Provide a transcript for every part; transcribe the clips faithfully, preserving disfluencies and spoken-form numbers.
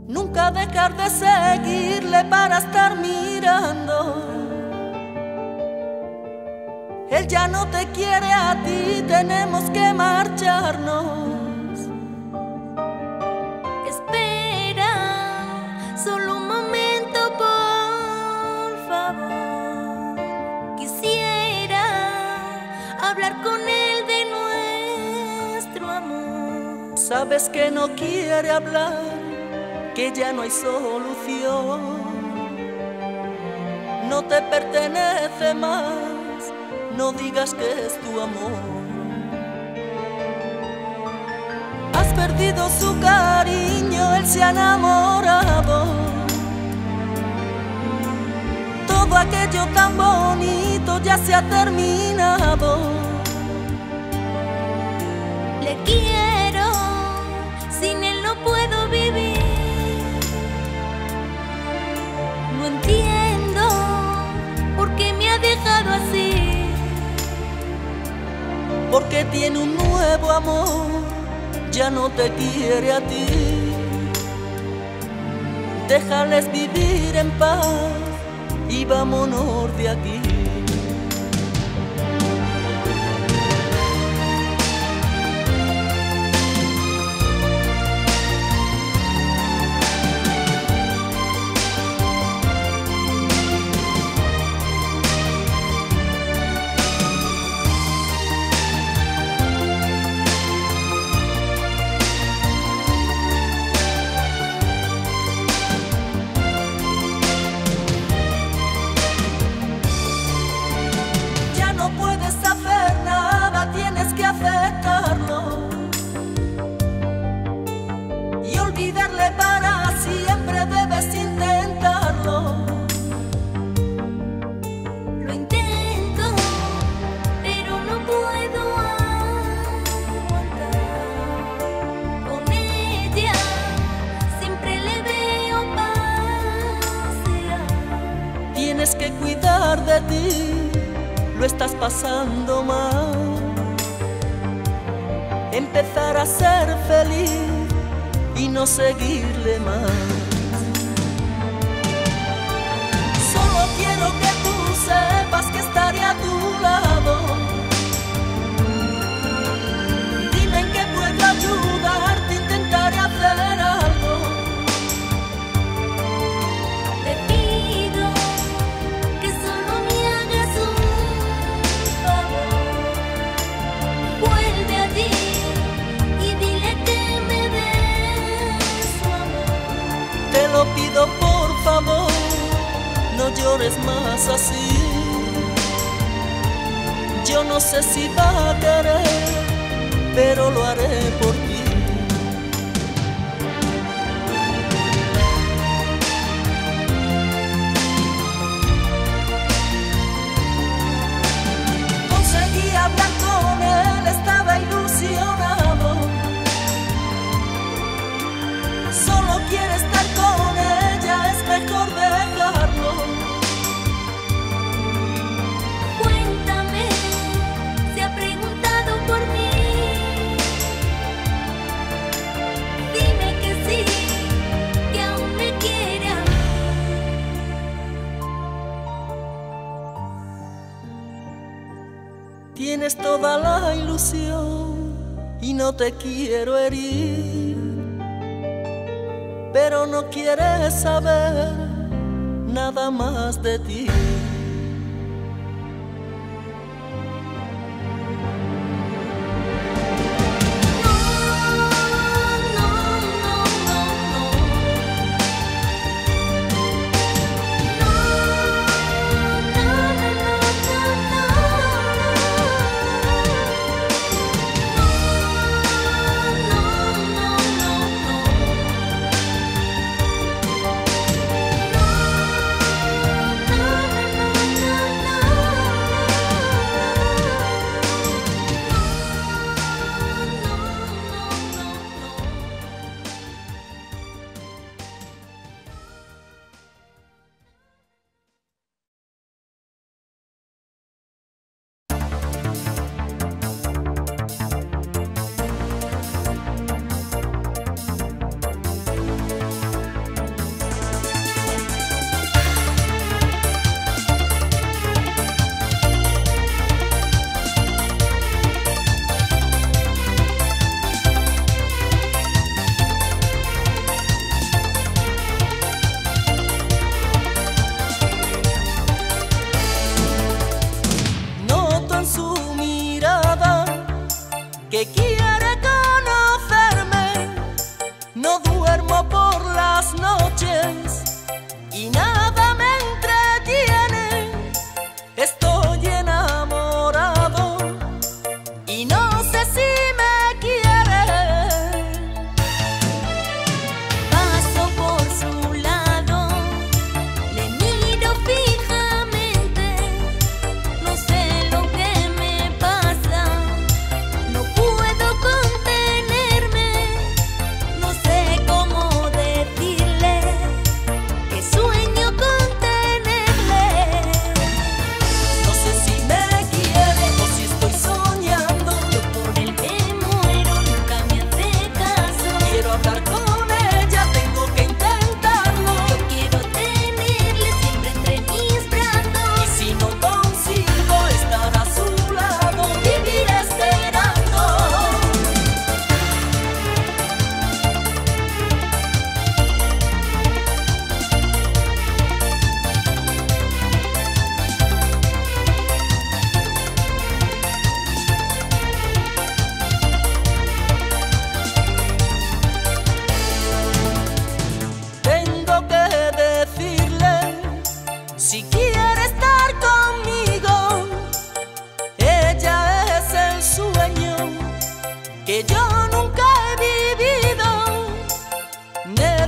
Nunca dejar de seguirle para estar mirando. Él ya no te quiere a ti, tenemos que marcharnos. Espera, solo un momento, por favor. Quisiera hablar con él de nuestro amor. Sabes que no quiere hablar, que ya no hay solución. No te pertenece más, no digas que es tu amor. Has perdido su cariño, él se ha enamorado. Todo aquello tan bonito ya se ha terminado. Le quiero, sin él no puedo vivir. No entiendo por qué me ha dejado así. Porque tiene un nuevo amor, ya no te quiere a ti. Déjales vivir en paz y vámonos de aquí. Y olvidarle para siempre, debes intentarlo. Lo intento, pero no puedo aguantar. Con ella siempre le veo pasear. Tienes que cuidar de ti, lo estás pasando mal. Empezar a ser feliz y no seguirle más. Solo quiero que tú sepas que estaré a tu lado. Dime en qué puedo ayudarte, intentaré hacer algo. Te pido que solo me hagas un favor. Vuelve allí y dile que me des su amor. Te lo pido por favor, no llores más así. Yo no sé si va a querer, pero lo haré por ti. Conseguí hablar con él, estaba ilusionado. Solo quiere estar con ella, es mejor dejarlo. Cuéntame, se ha preguntado por mí. Dime que sí, que aún me quiere a mí. Tienes toda la ilusión y no te quiero herir, pero no quieres saber nada más de ti. No, no, no.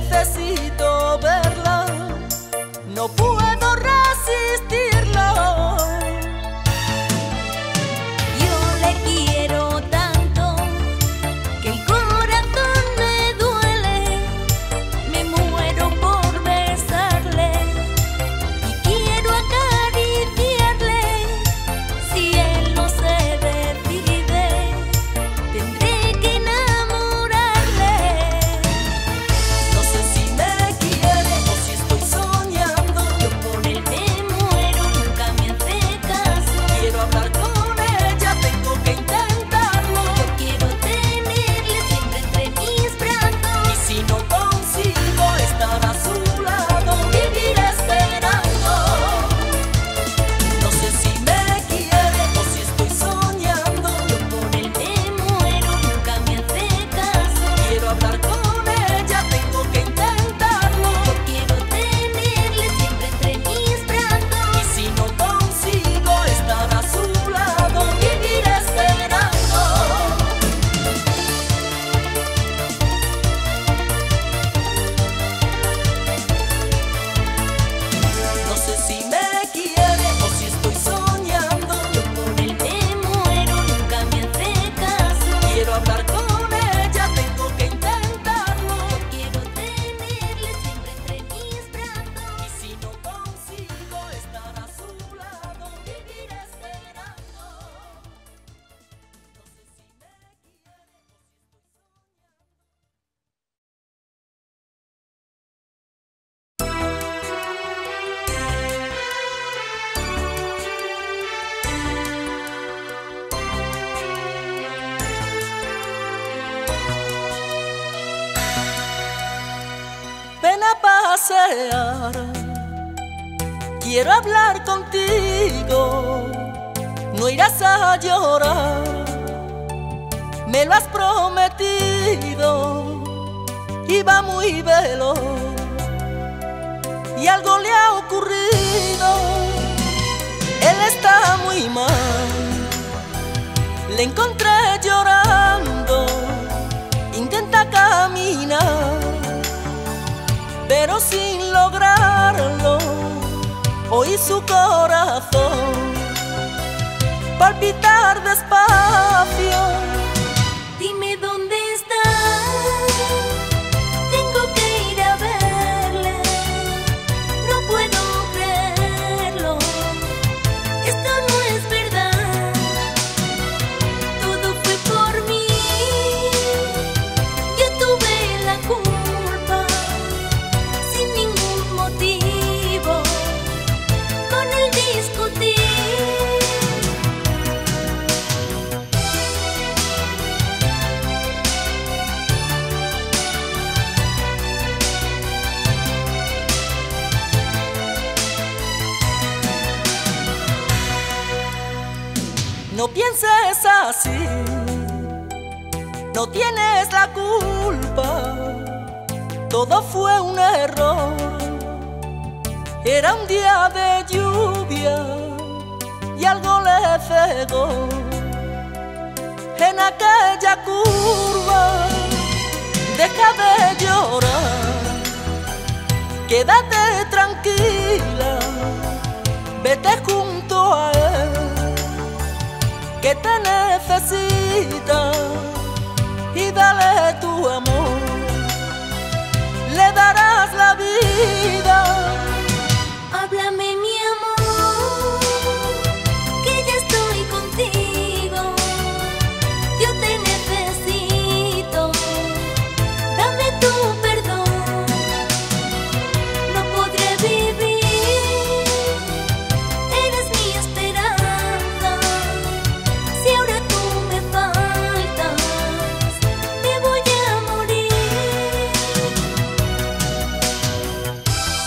necesito verla, no puedo resistirlo. Yo le quiero tanto que el corazón me duele, me muero por besarle y quiero acariciarle. Si él no se decide, tendré que enamorarle. No sé si me quiere o si estoy soñando. Yo por él me muero, nunca me hace caso. Quiero hablar con ella, tengo que intentarlo. Yo quiero tenerle siempre entre mis brazos. Y si no consigo estar a su lado, viviré esperando. No sé si me quiere o si estoy soñando. Yo por él me muero, nunca me hace caso. Quiero hablar con ella, tengo que intentarlo. Yo quiero tenerle siempre entre mis brazos. Y si no consigo estar a su lado, viviré esperando. No sé si me quiere o si estoy soñando. Yo por él me muero, nunca me hace caso. Quiero hablar con ella, tengo que intentarlo. Yo quiero tenerle siempre entre mis brazos. Y si no consigo estar a su lado, viviré esperando. No sé si me quiere o si estoy Ven a pasear, quiero hablar contigo, no irás a llorar, me lo has prometido, iba muy veloz y algo le ha ocurrido, él está muy mal, le encontré llorando, intenta caminar, pero sin lograrlo, oí su corazón palpitar despacio. Dime dónde está, tengo que ir a verle. No puedo creerlo, esto no es verdad. Todo fue por mí, yo tuve la culpa, sin ningún motivo, con él discutí. No pienses así, no tienes la culpa, todo fue un error. Era un día de lluvia y algo le cegó. En aquella curva, deja de llorar, quédate tranquila, vete junto a él, que te necesita, y dale tu amor, le darás la vida. Háblame, mi amor, que ya estoy contigo. Yo te necesito, dame tu perdón. No podré vivir, eres mi esperanza. Si ahora tú me faltas, me voy a morir.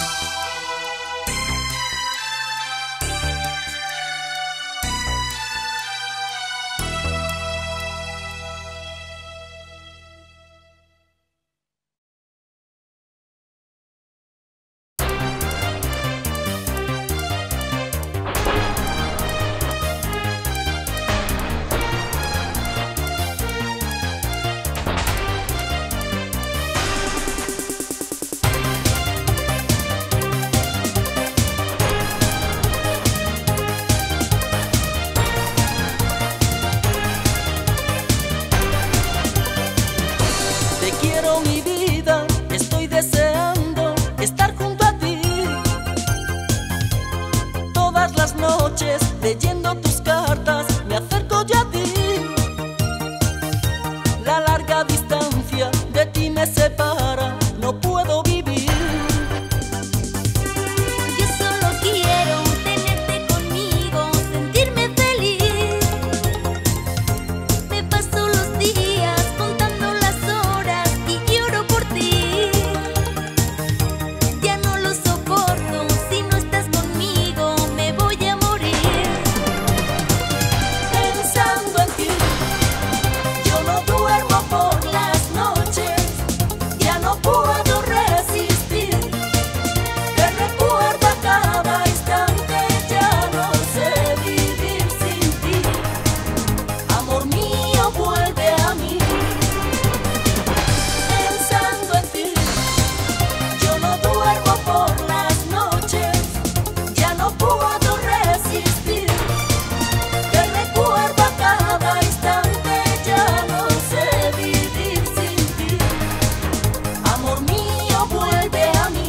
leyendo tus cartas me acerco ya a ti. La larga distancia de ti me separa, no puedo vivir. Yo solo quiero tenerte conmigo, sentirme feliz. Me paso los días contando las horas y lloro por ti. Ya no lo soporto, si no estás conmigo me voy a morir. Pensando en ti, yo no duermo por las noches, ya no puedo resistir. Te recuerdo a cada instante, ya no sé vivir sin ti. Amor mío, vuelve a mí. Pensando en ti, yo no duermo por las noches, ya no puedo resistir. Te recuerdo a cada instante, ya no sé vivir sin ti. Amor mío, vuelve a mí.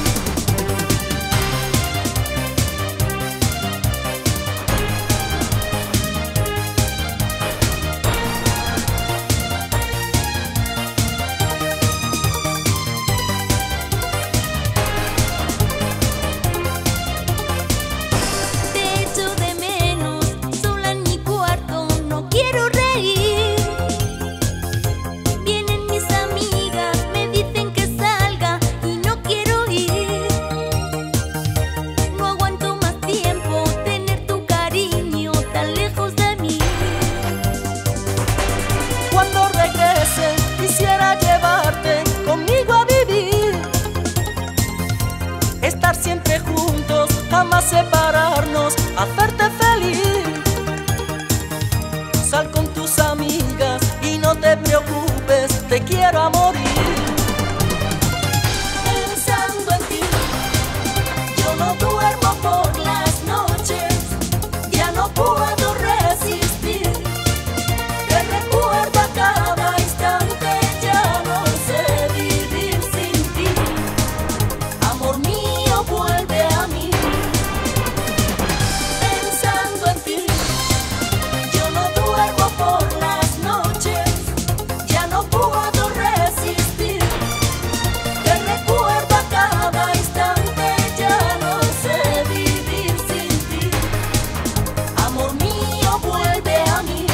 Te echo de menos, sola en mi cuarto, no quiero reír. Vienen mis amigas, me dicen que salga y no quiero ir. No aguanto más tiempo tener tu cariño tan lejos de mí. Cuando regrese quisiera llevarte conmigo a vivir, estar siempre juntos, jamás separarnos, hacerte feliz. Sal con tus amigas y no te preocupes, te quiero a morir. Pensando en ti, yo no duermo por las noches, ya no puedo resistir. Te recuerdo a cada instante, ya no sé vivir sin ti. Amor mío, vuelve a mí. Pensando en ti, yo no duermo por las noches, ya no puedo resistir. Te recuerdo a cada instante, ya no sé vivir sin ti. Amor mío, vuelve a mí.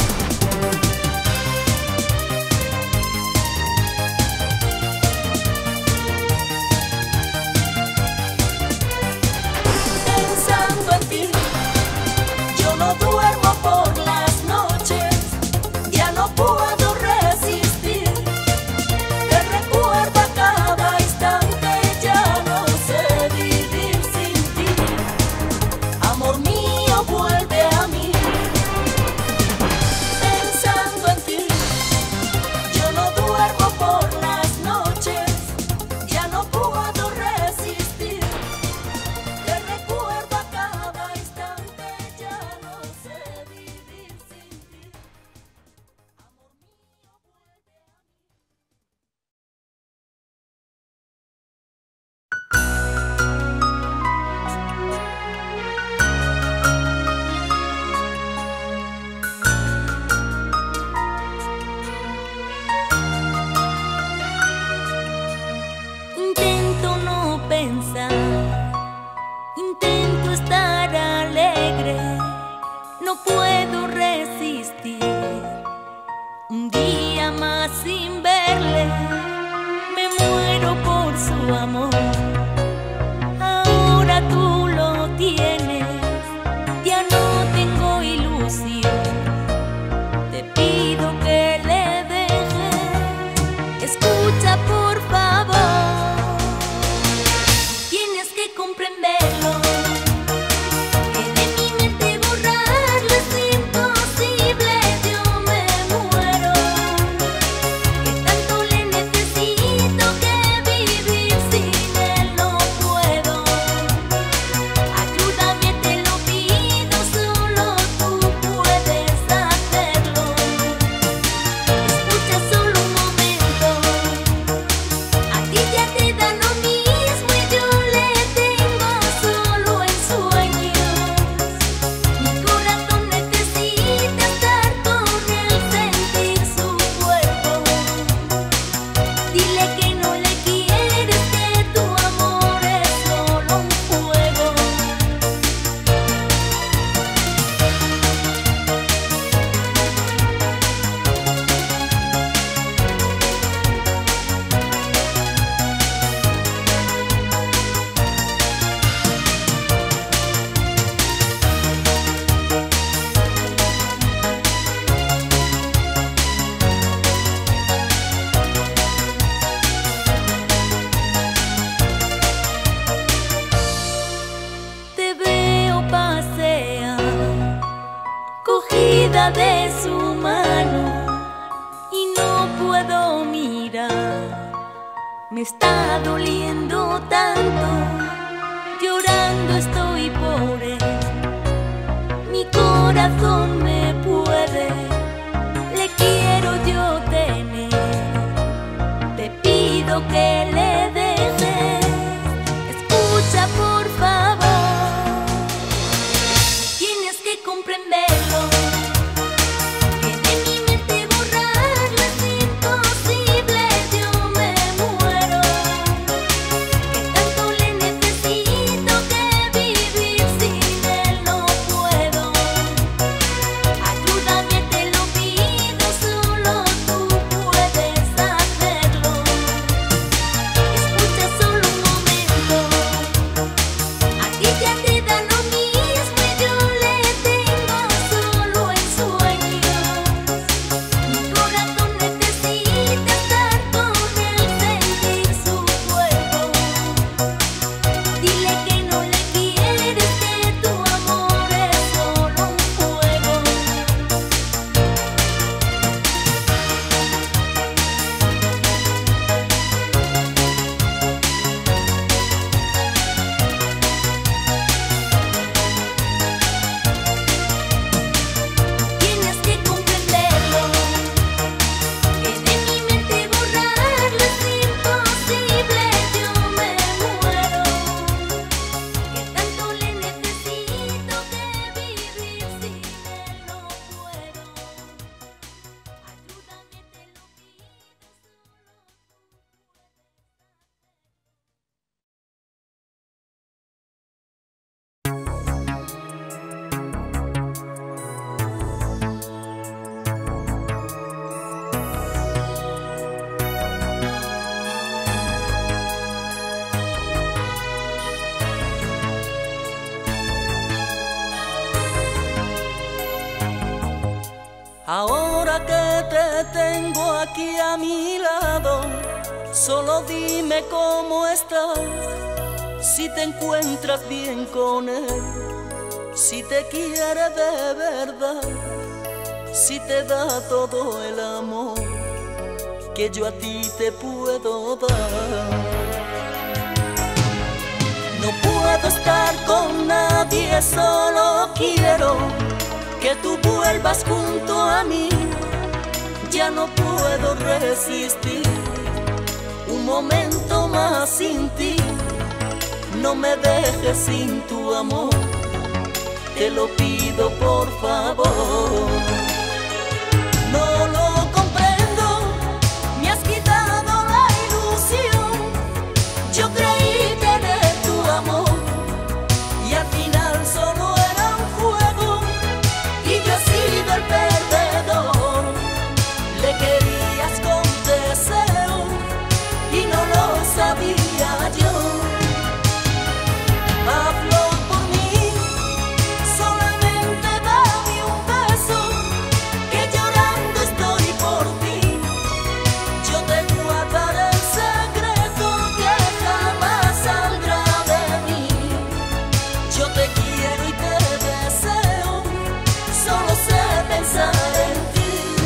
Pensando en ti, yo no duermo por las noches, ya no puedo resistir. Te recuerdo a cada instante, ya no sé vivir sin ti. Amor mío, vuelve a mí. Pensando en ti, yo no duermo por las noches, ya no puedo resistir. Te recuerdo a cada instante, ya no sé vivir sin ti. Amor mío, vuelve a mí. Intento no pensar, intento estar alegre, no puedo resistir. Un día más sin verle, me muero por su amor. Ahora tú lo tienes, ya no tengo ilusión. Te pido que le dejes, escucha por favor. Tienes que comprenderlo, que de mi mente borrarlo es imposible. Yo me muero, que tanto le necesito que vivir sin sufriendo tanto, llorando estoy por él. Mi corazón me puede, le quiero yo tener. Te pido que le dejes, escucha por favor. Tienes que comprenderlo. Ahora que te tengo aquí a mi lado, solo dime cómo estás, si te encuentras bien con él, si te quiere de verdad, si te da todo el amor que yo a ti te puedo dar. No puedo estar con nadie, solo quiero que tú vuelvas junto a mí. Ya no puedo resistir un momento más sin ti. No me dejes sin tu amor, te lo pido por favor. No lo comprendo, me has quitado la ilusión. Yo creí tener tu amor y al final solo era un juego. Y yo he sido el perdedor. Le querías con deseo y no lo sabía yo. Hablo por mí, solamente dame un beso, que llorando estoy por ti. Yo te guardaré el secreto que jamás saldrá de mí. Yo te quiero y te deseo, solo sé pensar en ti.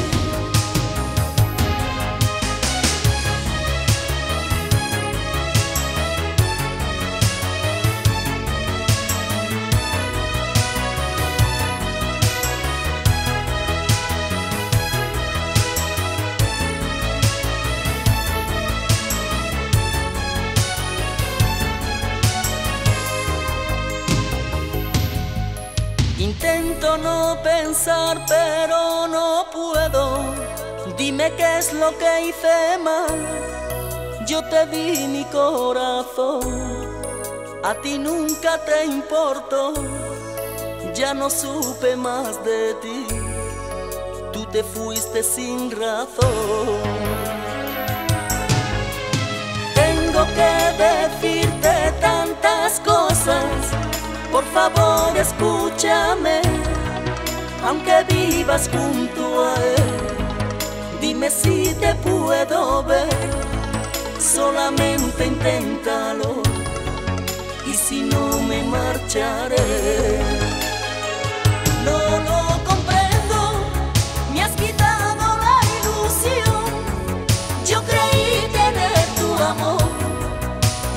Intento no pensar, pero no puedo. Dime qué es lo que hice mal. Yo te di mi corazón, a ti nunca te importó. Ya no supe más de ti, tú te fuiste sin razón. Tengo que decirte tantas cosas, por favor escúchame, aunque vivas junto a él. Dime si te puedo ver, solamente inténtalo, y si no me marcharé. No lo comprendo, me has quitado la ilusión. Yo creí tener tu amor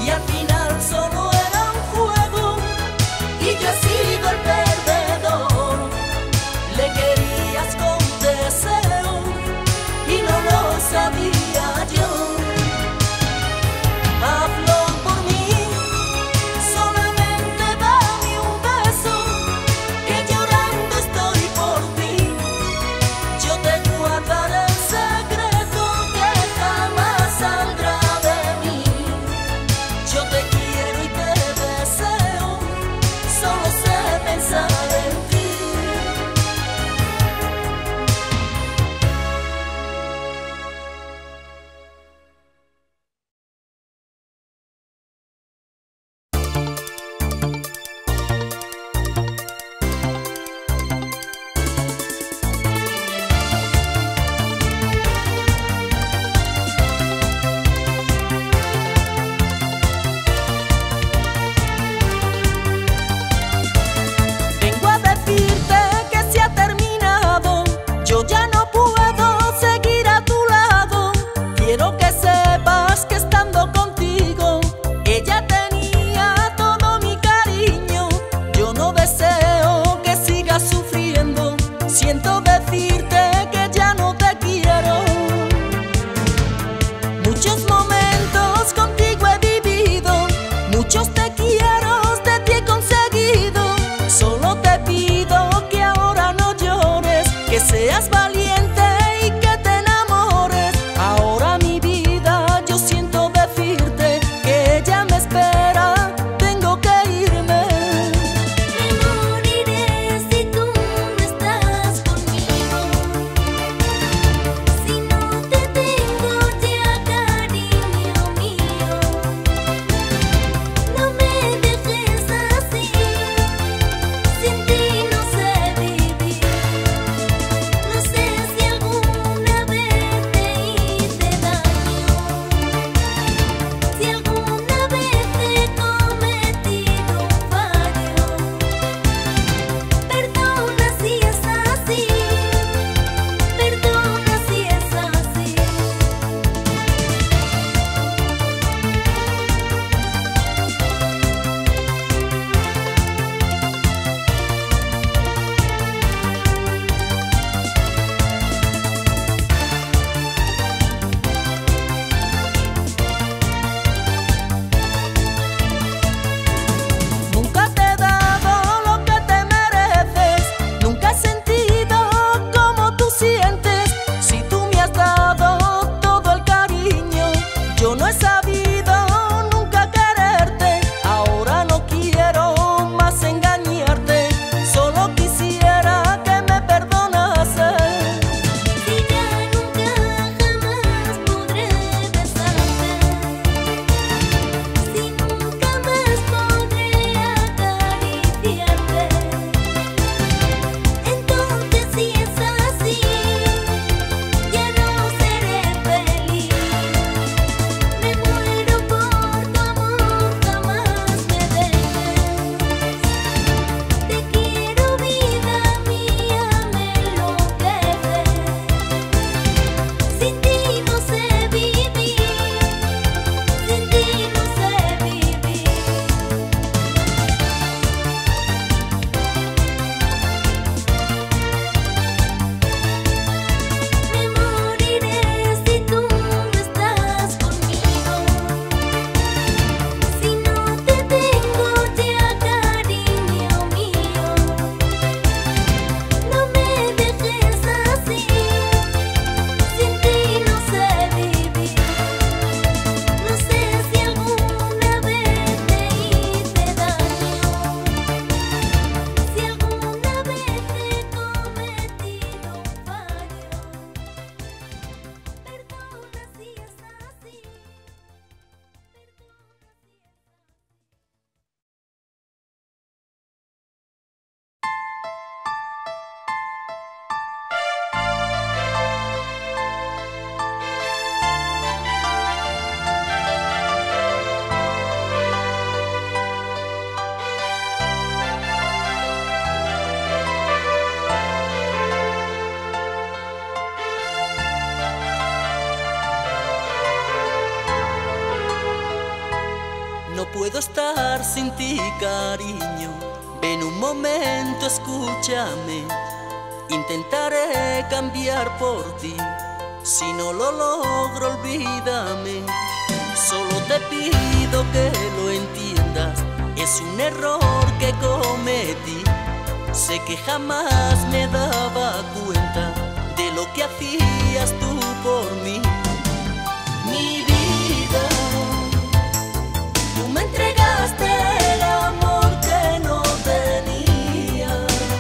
No puedo estar sin ti, cariño. Ven un momento, escúchame. Intentaré cambiar por ti. Si no lo logro, olvídame. Solo te pido que lo entiendas. Es un error que cometí. Sé que jamás me daba cuenta de lo que hacías tú por mí. Mi vida, tú me entregaste el amor que no tenía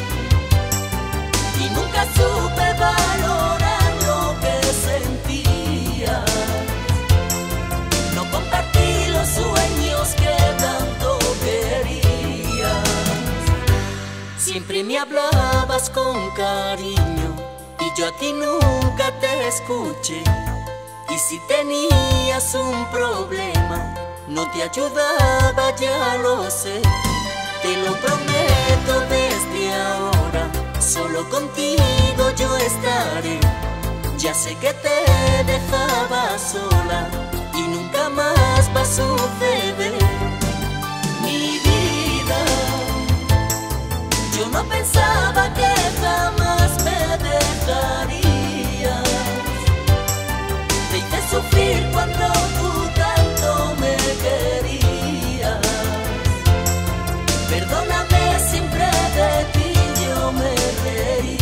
y nunca supe valorar lo que sentía. No compartí los sueños que tanto querías. Siempre me hablabas con cariño y yo a ti nunca te escuché. Y si tenías un problema, no te ayudaba, ya lo sé. Te lo prometo desde ahora, solo contigo yo estaré. Ya sé que te dejaba sola y nunca más va a suceder. Mi vida, yo no pensaba que jamás me dejarías. Te hice sufrir cuando tú tanto me querías. Perdóname, siempre de ti yo me reía.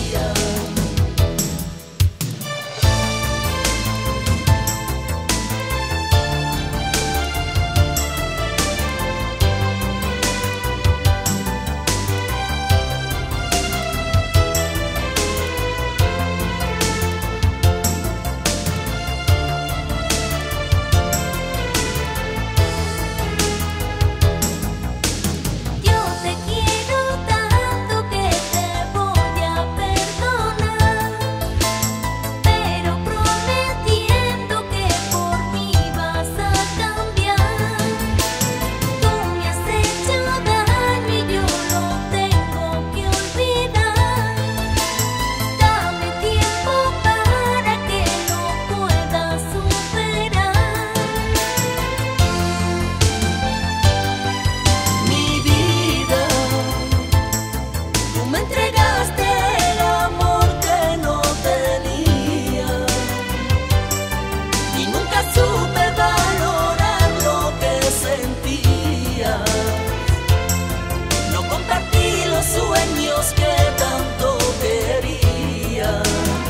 Sueños que tanto querías.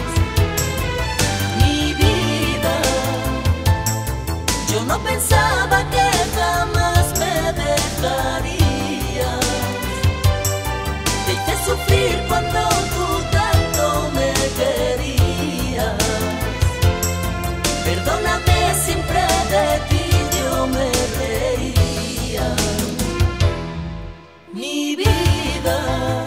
Mi vida, yo no pensaba que jamás me dejarías. Te hice sufrir cuando tú tanto me querías. Perdóname, siempre de ti yo me reía. Mi vida,